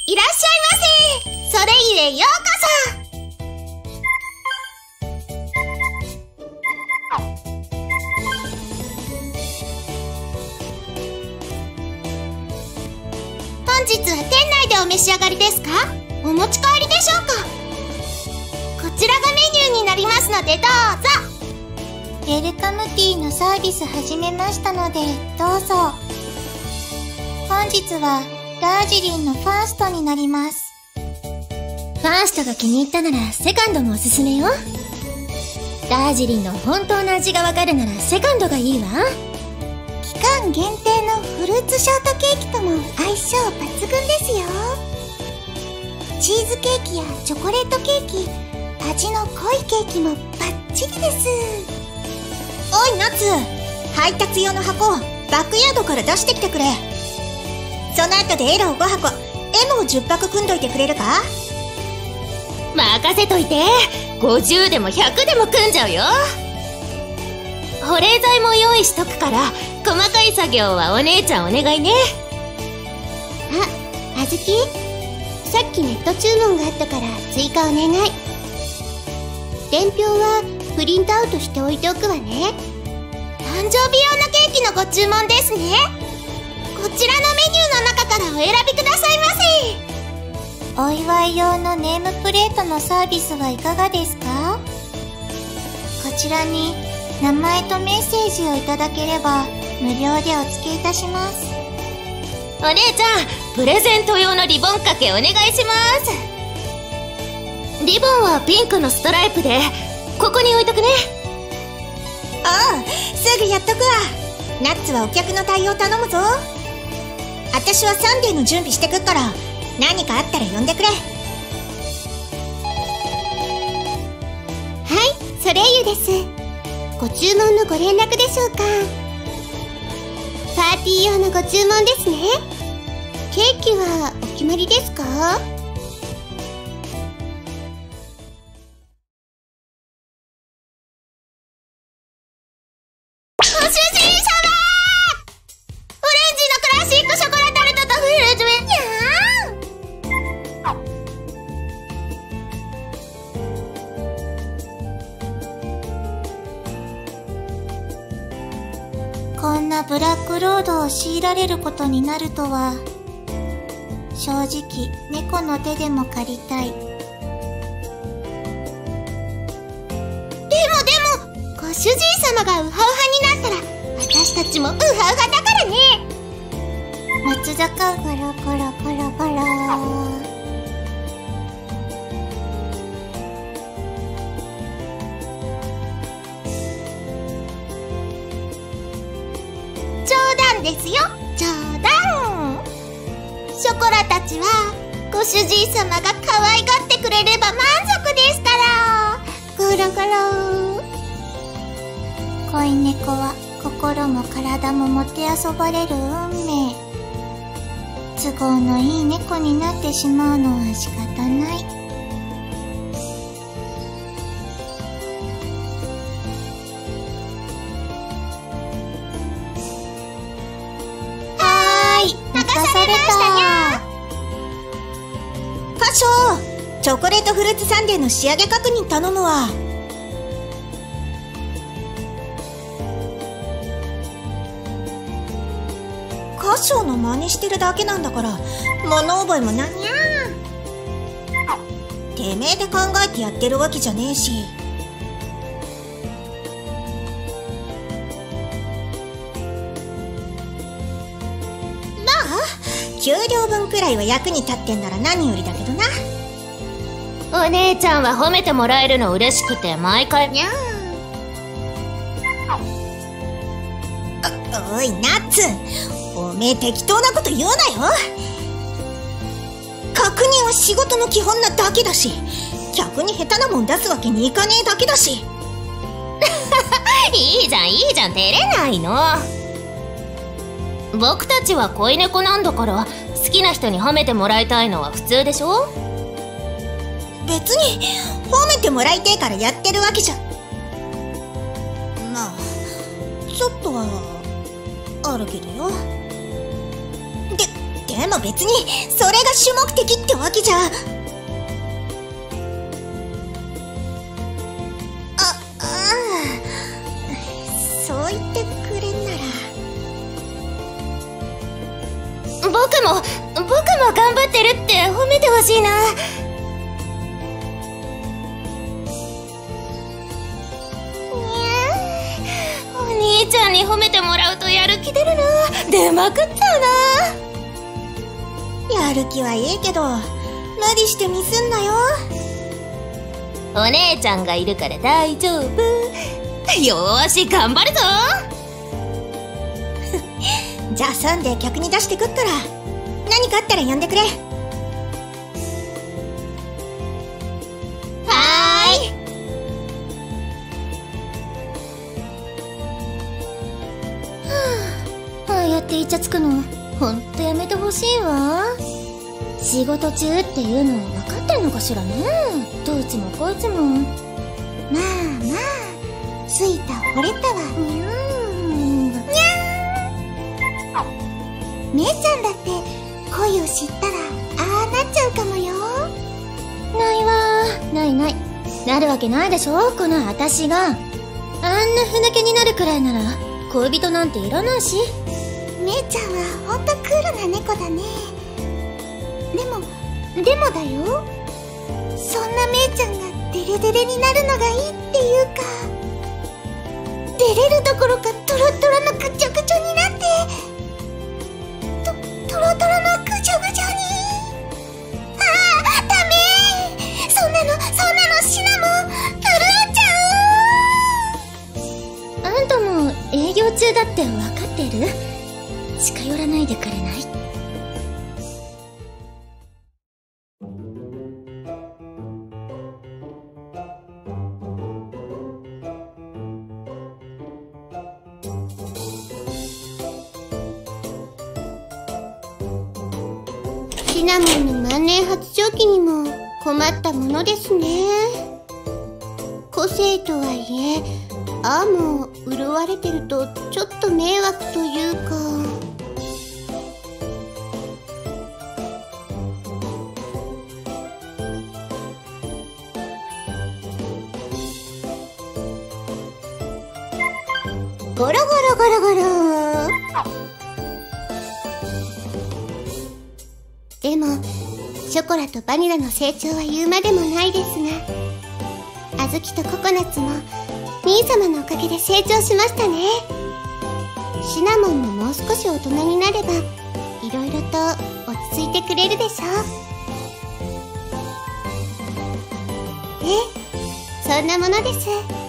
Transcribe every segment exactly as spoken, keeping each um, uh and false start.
いらっしゃいませ。ソレイユへようこそ。本日は店内でお召し上がりですか？お持ち帰りでしょうか？こちらがメニューになりますのでどうぞ。 ウェルカムティーのサービス始めましたのでどうぞ。本日はダージリンのファーストになります。 ファーストが気に入ったならセカンドもおすすめよ。ダージリンの本当の味がわかるならセカンドがいいわ。 期間限定のフルーツショートケーキとも相性抜群ですよ。チーズケーキやチョコレートケーキ、味の濃いケーキもバッチリです。 おいナッツ、配達用の箱をバックヤードから出してきてくれ。その後で エル をごはこ、エム をじゅっパック組んどいてくれるか？ 任せといて。ごじゅうでもひゃくでも組んじゃうよ。保冷剤も用意しとくから細かい作業はお姉ちゃんお願いね。 あ、あずき、さっきネット注文があったから追加お願い。伝票はプリントアウトしておいておくわね。 誕生日用のケーキのご注文ですね。こちらのメニューの中からお選びくださいませ。 お祝い用のネームプレートのサービスはいかがですか？こちらに名前とメッセージをいただければ無料でお付けいたします。 お姉ちゃん、プレゼント用のリボン掛けお願いします。リボンはピンクのストライプでここに置いとくね。 ああ、すぐやっとくわ。ナッツはお客の対応頼むぞ。私はサンデーの準備してくっから何かあったら呼んでくれ。 はい、ソレイユです。ご注文のご連絡でしょうか？パーティー用のご注文ですね。ケーキはお決まりですか？ ご主人様！オレンジのクラシックショコラタルトとフルーツウェン。 こんなブラックロードを強いられることになるとは。正直、猫の手でも借りたい。でもでも、ご主人様がウハウハになったら、私たちもウハウハだからね。 松坂ゴロゴロゴロゴロ。 冗談ですよ、冗談。ショコラたちはご主人様が可愛がってくれれば満足ですから。ゴロゴロ。 恋猫は心も体ももてあそばれる運命。都合のいい猫になってしまうのは仕方ない。 流されましたにゃー。歌唱、チョコレートフルーツサンデーの仕上げ確認頼むわ。歌唱の真似してるだけなんだから物覚えもなんにゃー。てめえで考えてやってるわけじゃねえし。給料分くらいは役に立ってんなら何よりだけどな。 お姉ちゃんは褒めてもらえるの嬉しくて毎回にゃー。お、おいナッツ、おめえ適当なこと言うなよ。確認は仕事の基本なだけだし、客に下手なもん出すわけにいかねえだけだし。 いいじゃんいいじゃん、照れないの。僕たちは恋猫なんだから好きな人に褒めてもらいたいのは普通でしょ。 別に褒めてもらいてえからやってるわけじゃ。まあちょっとはあるけどよ。で、ででも別にそれが主目的ってわけじゃ。あ、ああ、そう言ってくれんなら。 僕も僕も頑張ってるって褒めてほしいな。お兄ちゃんに褒めてもらうとやる気出るな。出まくったな。 やる気はいいけど無理してミスんなよ。 お姉ちゃんがいるから大丈夫。よーし頑張るぞ。 じゃあサンデー客に出してくっから、何かあったら呼んでくれ。はーい。 ああやってイチャつくのほんとやめてほしいわ。仕事中っていうの分かってんのかしらね、どいつもこいつも。まあまあ、ついた惚れたわ。にゃーんにゃーん。姉ちゃんだって恋を知ったらああなっちゃうかもよ。ないわー、ないない、なるわけないでしょ、この私が。あんなふぬけになるくらいなら恋人なんていらないし。姉ちゃんはほんとクールな猫だね。でもでもだよ、そんな姉ちゃんがデレデレになるのがいいっていうか、デレるどころかトロトロのぐちょぐちょになって、とトロトロのぐちょぐちょに。ああダメ、そんなのそんなのシナモン震えちゃう。あんたも営業中だって分かってる？近寄らないでくれない？シナモンの万年発情期にも困ったものですね。個性とはいえ、ああも潤われてるとちょっと迷惑というか。ゴロゴロゴロゴロ。でもショコラとバニラの成長は言うまでもないですが、小豆とココナッツも兄様のおかげで成長しましたね。シナモンももう少し大人になればいろいろと落ち着いてくれるでしょう。え、そんなものです。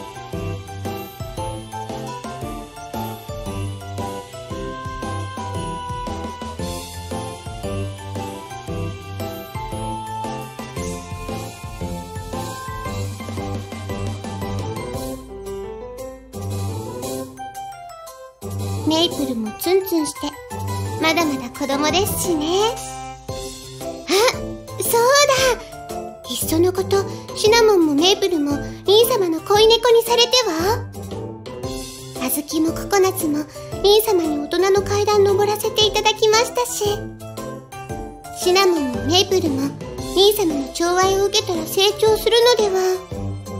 メイプルもツンツンしてまだまだ子供ですしね。あ、そうだ、いっそのことシナモンもメイプルも兄様の恋猫にされては。小豆もココナッツも兄様に大人の階段登らせていただきましたし、シナモンもメイプルも兄様の寵愛を受けたら成長するのでは。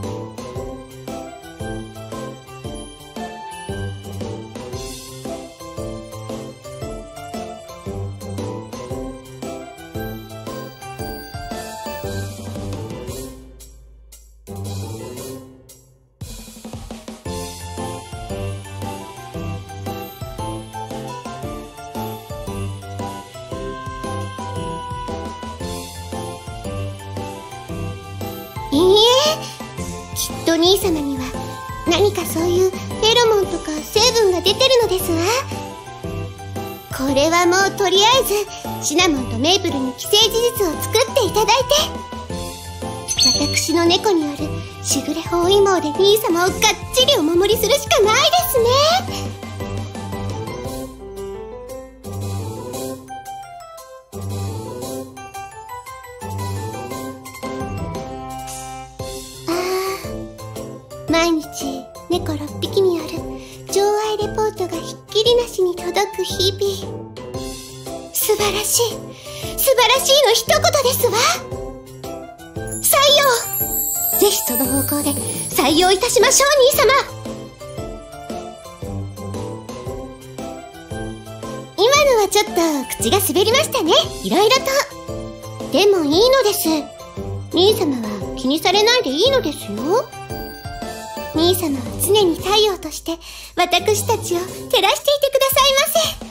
いいえ、きっと兄様には何かそういうフェロモンとか成分が出てるのですわ。これはもうとりあえずシナモンとメイプルに既成事実を作っていただいて、私の猫によるしぐれ包囲網で兄様をがっちりお守りするしかないですね。毎日猫ろっぴきによる情愛レポートがひっきりなしに届く日々。す素晴らしい。素晴らしいの一言ですわ。採用。ぜひその方向で採用いたしましょう、兄様。今のはちょっと口が滑りましたね。いろいろと。でもいいのです。兄様は気にされないでいいのですよ。兄様は常に太陽として私たちを照らしていてくださいませ。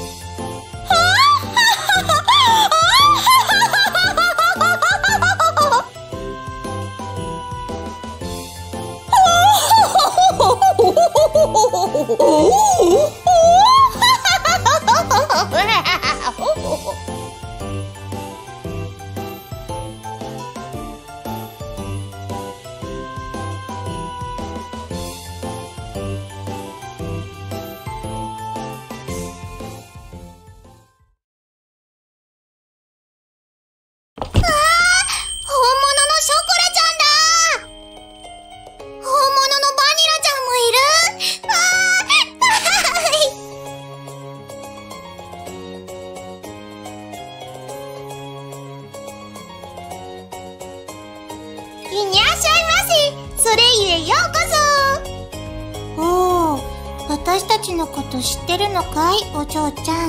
私たちのこと知ってるのかい、お嬢ちゃん。うん、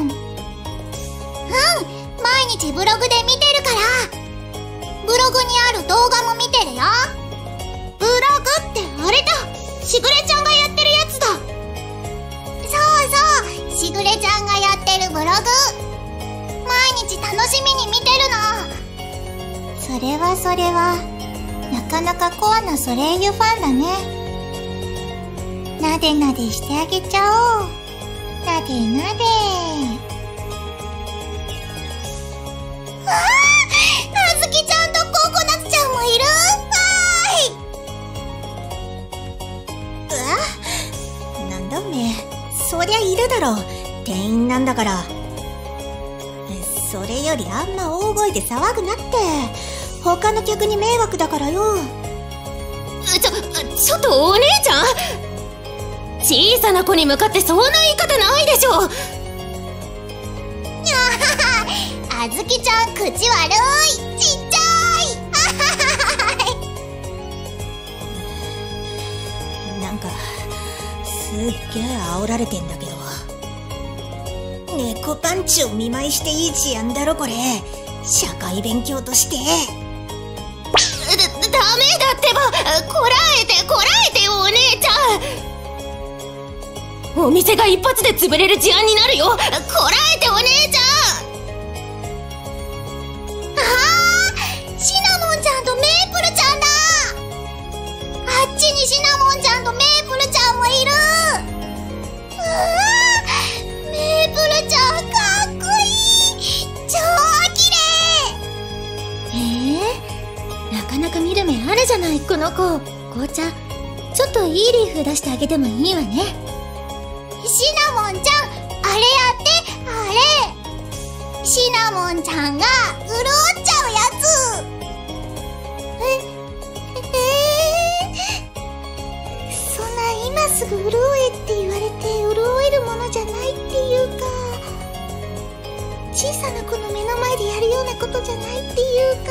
毎日ブログで見てるから。ブログにある動画も見てるよ。 ブログってあれだ、しぐれちゃんがやってるやつだ。 そうそう、しぐれちゃんがやってるブログ、毎日楽しみに見てるの。それはそれはなかなかコアなソレイユファンだね。なでなでしてあげちゃおう。なでなで。わあ、あずきちゃんとココナツちゃんもいる。わーい。うわ、なんだおめえ。そりゃいるだろう、店員なんだから。それよりあんま大声で騒ぐなって。他の客に迷惑だからよ。 ちょ、ちょっとお姉ちゃん、小さな子に向かってそんな言い方ないでしょ。 あずきちゃん口悪い。ちっちゃい。なんかすっげえ煽られてんだけど。猫パンチを見舞いしていい事案だろこれ。社会勉強として。 だ、ダメだってば。こらえてこらえてよお姉ちゃん。お店が一発で潰れる事案になるよ。こらえてお姉ちゃん。ああ、シナモンちゃんとメープルちゃんだ。あっちにシナモンちゃんとメープルちゃんもいる。うわー、メープルちゃんかっこいい。超綺麗。 へえ、なかなか見る目あるじゃないこの子。紅茶ちょっといいリーフ出してあげてもいいわね。 シナモンちゃん、あれやってあれ。シナモンちゃんが潤っちゃうやつ。え、えー、そんな今すぐ潤えって言われて潤えるものじゃないっていうか、小さな子の目の前でやるようなことじゃないっていうか、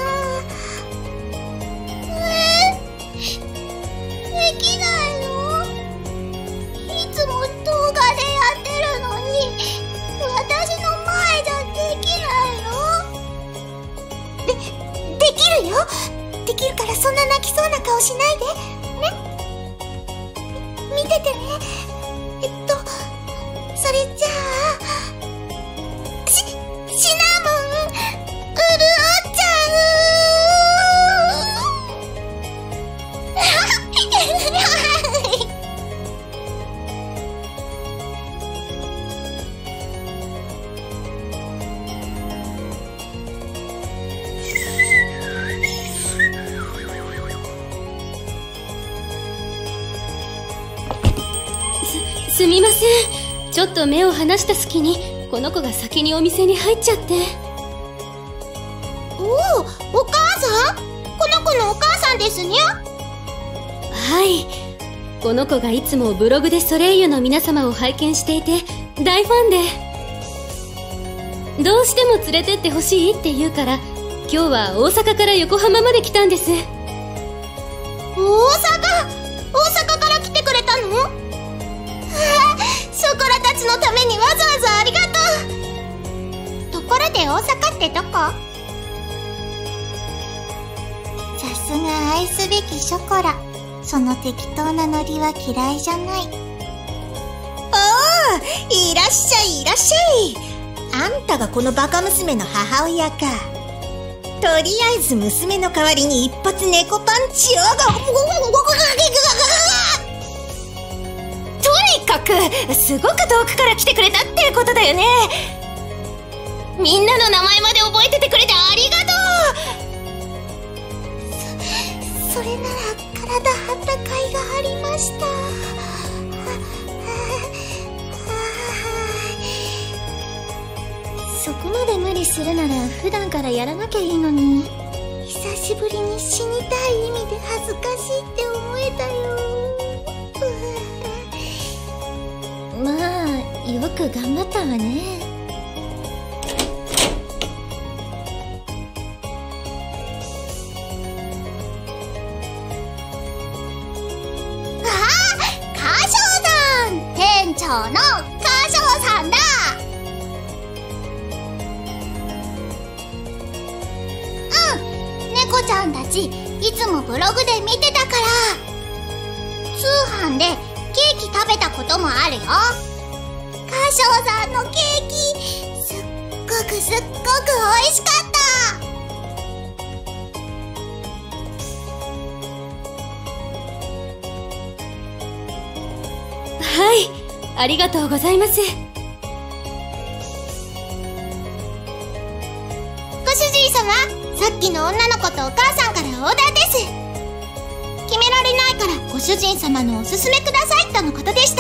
えー、できないの？いつも動画でやってるのに、私の前じゃできないの？で、できるよ。できるからそんな泣きそうな顔しないで。ね。見ててね。えっと、それじゃあ、し、シナモン、潤っちゃす、すみません。ちょっと目を離した隙にこの子が先にお店に入っちゃって。 おお、お母さん？この子のお母さんですにゃ？ はい、この子がいつもブログでソレイユの皆様を拝見していて大ファンで。 どうしても連れてってほしいって言うから、今日は大阪から横浜まで来たんです。 大阪大阪から来てくれたの？わあ、ショコラたちのためにわざわざありがとう。ところで大阪ってどこ？ さすが愛すべきショコラ。その適当なノリは嫌いじゃない。 おー、いらっしゃいいらっしゃい。あんたがこのバカ娘の母親か。とりあえず娘の代わりに一発猫パンチを。 とにかくすごく遠くから来てくれたってことだよね。みんなの名前まで覚えててくれてありがとう。そ、それなら体張った甲斐がありました。そこまで無理するなら普段からやらなきゃいいのに。久しぶりに死にたい意味で恥ずかしいって思えたよ。まあよく頑張ったわね。 ああ、カショウさん、店長のカショウさんだ。猫ちゃんたちいつもブログで見てたから。通販でケーキ食べたこともあるよ。カショウさんのケーキ、すっごくすっごく美味しかった。 はい、ありがとうございます。 ご主人様、さっきの女の子とお母さんからオーダーです。決められないからご主人様のおすすめくださいとのことでした。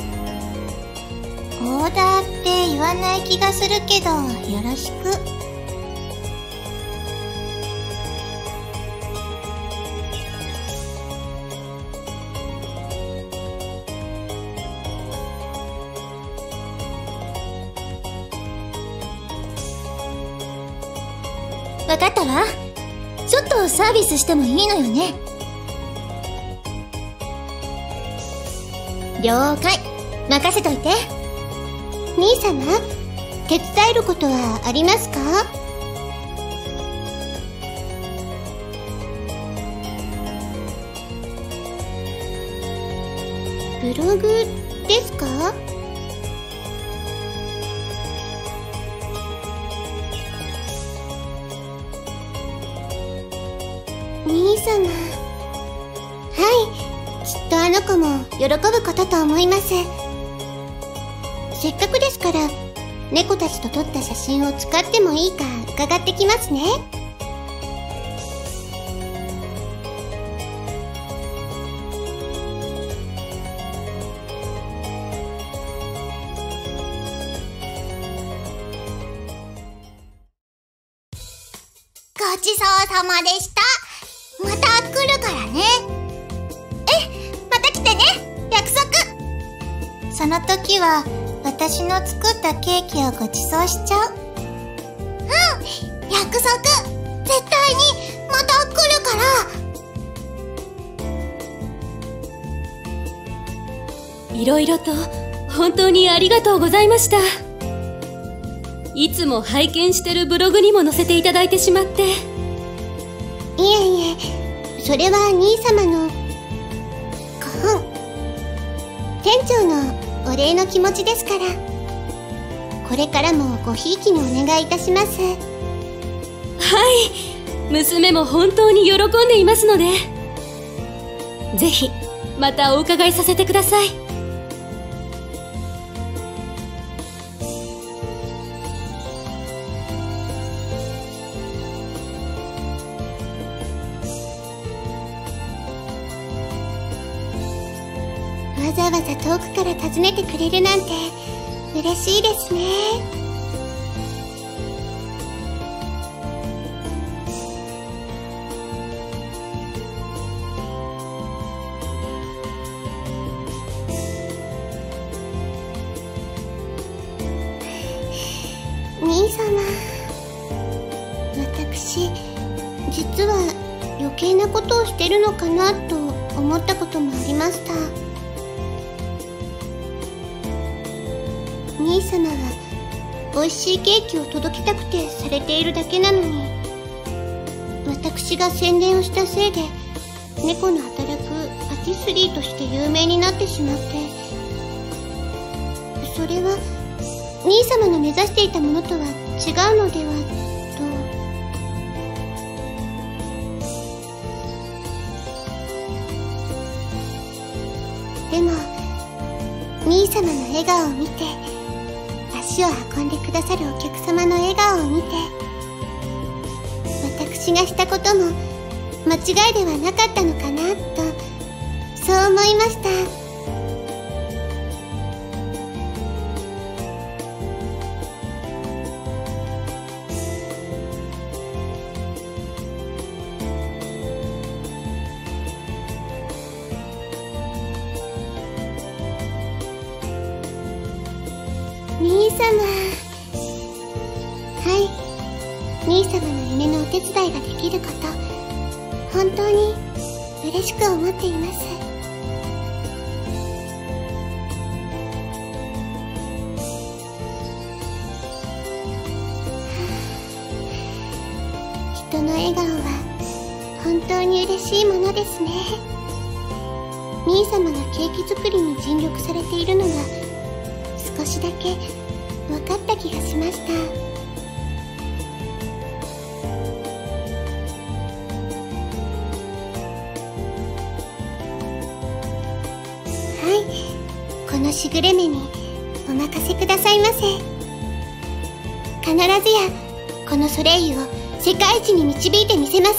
オーダーって言わない気がするけど、よろしく。 わかったわ。ちょっとサービスしてもいいのよね。了解。任せといて。兄様、手伝えることはありますか？ブログですか？兄様。はい、きっとあの子も喜ぶことと思います。せっかくですから猫たちと撮った写真を使ってもいいか伺ってきますね。ごちそうさまでした。また来るからね。え、また来てね。約束。 その時は私の作ったケーキをご馳走しちゃう。 うん、約束。絶対にまた来るから。 いろいろと本当にありがとうございました。いつも拝見してるブログにも載せていただいてしまって。 いえいえ、それは兄様のご恩。店長のお礼の気持ちですから。これからもごひいきにお願いいたします。はい、娘も本当に喜んでいますので、ぜひまたお伺いさせてください。 わざわざ遠くから訪ねてくれるなんて嬉しいですね。兄様。 余計なことをしてるのかなと思ったこともありました。兄様は美味しいケーキを届けたくてされているだけなのに、私が宣伝をしたせいで猫の働くパティスリーとして有名になってしまって、それは兄様の目指していたものとは違うのではと。でも兄様の笑顔を見て、足を運んでくださるお客様の笑顔を見て、私がしたことも間違いではなかったのかなと、そう思いました。兄様。はい。兄様の夢のお手伝いができること、本当に嬉しく思っています。人の笑顔は本当に嬉しいものですね。兄様がケーキ作りに尽力されているのが少しだけ分かった気がしました。はい、このしぐれ目にお任せくださいませ。必ずやこのソレイユを世界一に導いてみせます。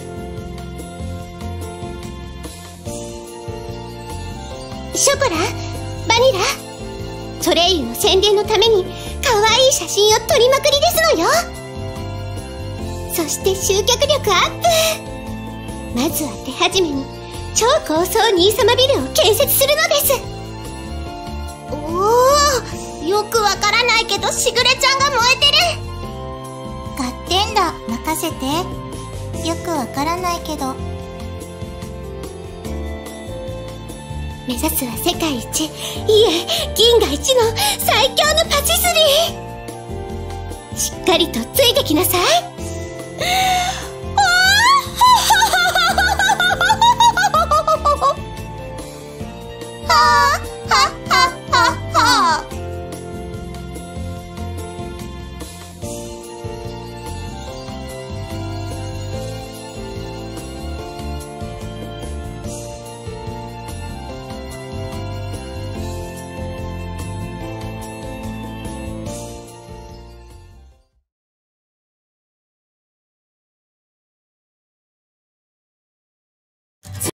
ショコラ、バニラ、ソレイユの宣伝のために可愛い写真を撮りまくりですのよ。そして集客力アップ。まずは手始めに超高層兄様ビルを建設するのです。おお、よくわからないけどしぐれちゃんが燃えてる。 合点だ、任せて。よくわからないけど。 目指すは世界一、いえ銀河一の最強のパティスリー。しっかりとついてきなさい。